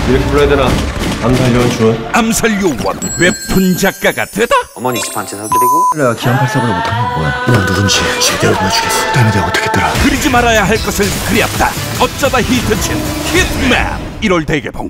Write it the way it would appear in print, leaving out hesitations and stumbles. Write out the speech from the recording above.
이렇게 불러야 되나? 암살요원 주원. 암살요원 웹툰 작가가 되다. 어머니 집 한 채 사드리고 내가 기안 84보다 못한 건 뭐야? 난 누군지 제대로 보여주겠어. 너네 내가 어떻게 들어? 그리지 말아야 할 것을 그렸다. 어쩌다 히트친 히트맨 1월 대개봉.